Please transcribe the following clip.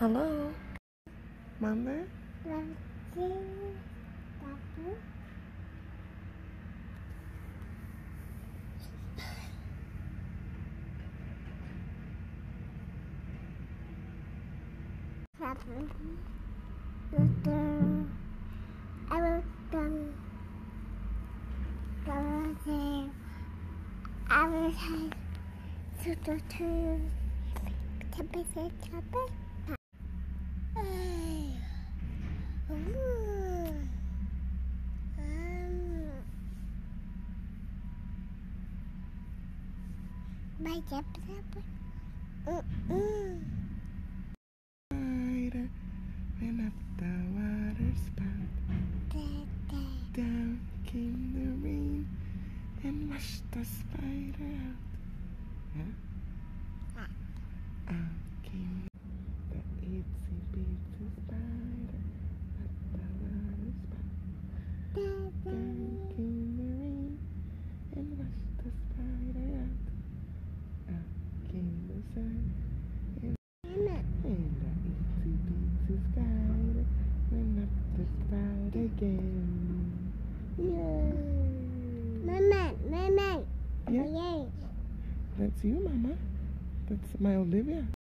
Hello? Mother? Went up the water spout. Down came the rain and washed the spider out. Out came the itsy bitsy spider up the water spout. Down came the rain and washed the spider out. Out came the sun and the itsy bitsy spider went up the spout again. Yay! Mama. Yeah? That's you, Mama. That's my Olivia.